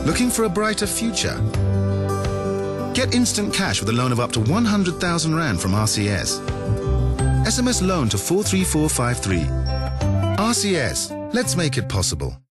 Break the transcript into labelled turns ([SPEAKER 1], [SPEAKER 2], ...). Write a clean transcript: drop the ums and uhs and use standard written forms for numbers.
[SPEAKER 1] Looking for a brighter future? Get instant cash with a loan of up to 100,000 Rand from RCS. SMS loan to 43453. RCS, let's make it possible.